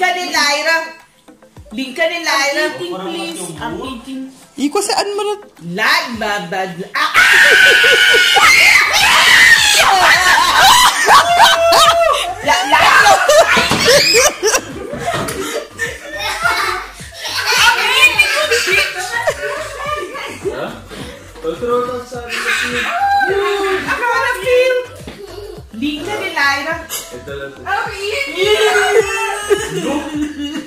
Lincon and Lira. Lincon and Lira. Ang eating, please. Ang eating. Iko saan mo na? Lincon and Lira. Ang eating.